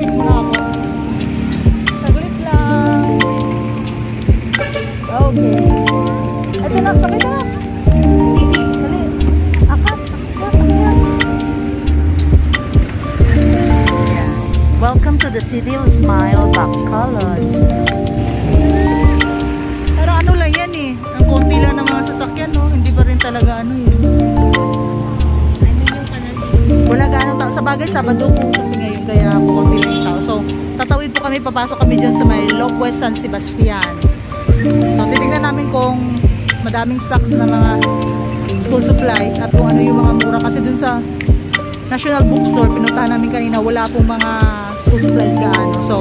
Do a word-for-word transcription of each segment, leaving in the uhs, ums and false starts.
Wait muna ako. Saglit lang. Okay. Ito na, sakit na. Dali. Akat. Yeah. Welcome to the city of Smile, Bacolod. Pero ano lang yan eh. Ang konti lang ng mga sasakyan, no? Hindi pa rin talaga ano eh. Wala gaano tao. Sa bagay, Sabado po kasi ngayon kaya kukunti lang yung tao. So, tatawid po kami, papasok kami dyan sa may Locwest San Sebastian. So, titignan namin kung madaming stocks na mga school supplies at kung ano yung mga mura. Kasi dun sa National Bookstore, pinuntahan namin kanina, wala pong mga school supplies gaano. So,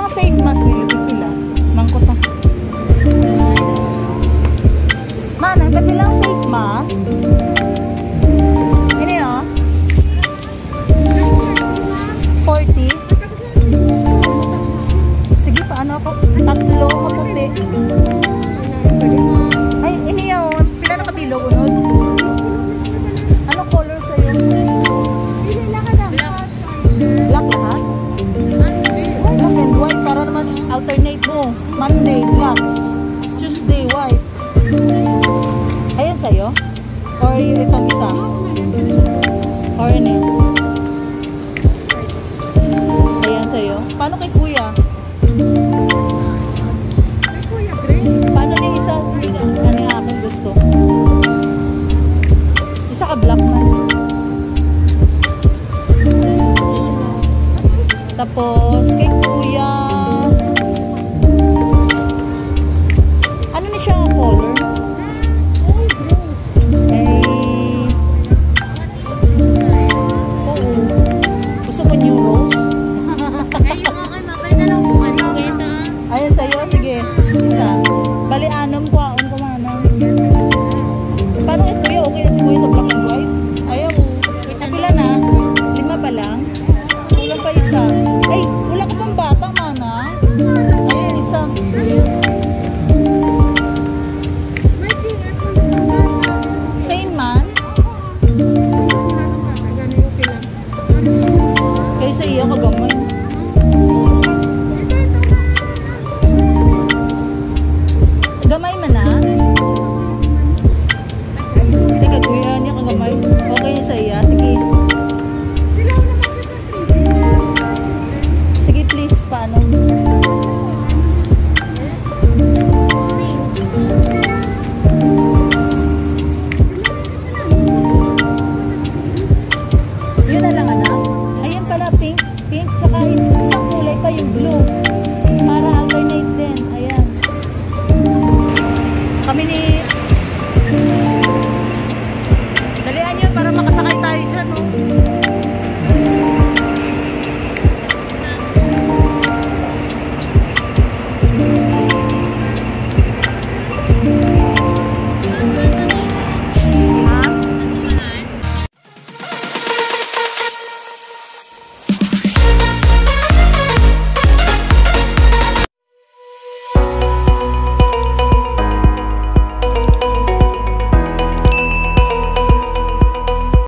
mga face mask nila pila. Mangkot na. Manang, tabi lang face mask. Ini oh. forty. Sige, paano ako? Tatlo kaputi. Ay, ini oh. Pila na kapilo unod. Ano color sa'yo? Black lahat? Black and white para naman alternate mo. Monday, black. Tuesday, white. Ayan sa'yo? Or yung itong isa? Or ano? Ayan sa'yo? Paano kay kuya? Paano na yung isa? Sige, ano yung aking gusto? Isa ka black man. Tapos, kay kuya, ano na siya ang color? Eh, oo. Gusto mo new rose? Ayan sa'yo, sige. Isa. Bali, anam ko, aon ko manam. Paano kay kuya? Okay na si kuya sa black and white? Ayaw. Kapila na? Lima pa lang? Kulang pa isa. Ay, wala ka pang bata, mana. Ayan, isa. Same man? Kayo sa iya, kagamay. Gamay man na? Teka, kuya niya kagamay. Okay niya sa iya. Sige. Sige, please. Paano? Yun na lang, anak. Ayan pala, pink. Pink. Tsaka isang kulay pa yung blue.